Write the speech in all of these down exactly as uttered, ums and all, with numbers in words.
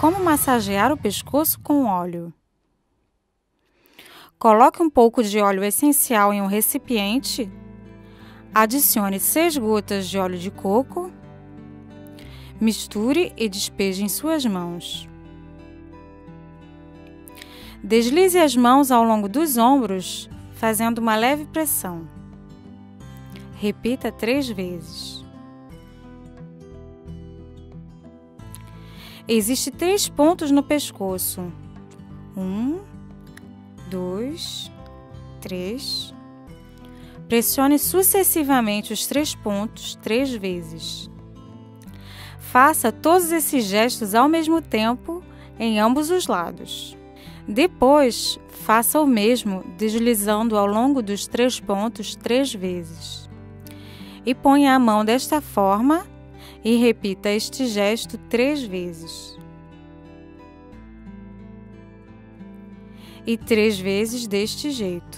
como massagear o pescoço com óleo. Coloque um pouco de óleo essencial em um recipiente. Adicione seis gotas de óleo de coco. Misture e despeje em suas mãos. Deslize as mãos ao longo dos ombros, fazendo uma leve pressão. Repita três vezes. Existem três pontos no pescoço. Um, dois, três. Pressione sucessivamente os três pontos três vezes. Faça todos esses gestos ao mesmo tempo em ambos os lados. Depois, faça o mesmo deslizando ao longo dos três pontos três vezes. E ponha a mão desta forma e repita este gesto três vezes. E três vezes deste jeito.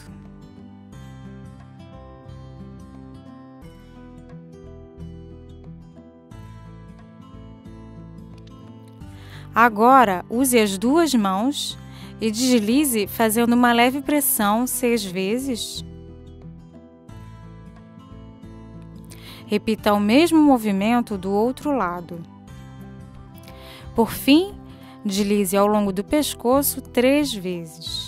Agora, use as duas mãos e deslize fazendo uma leve pressão seis vezes. Repita o mesmo movimento do outro lado. Por fim, deslize ao longo do pescoço três vezes.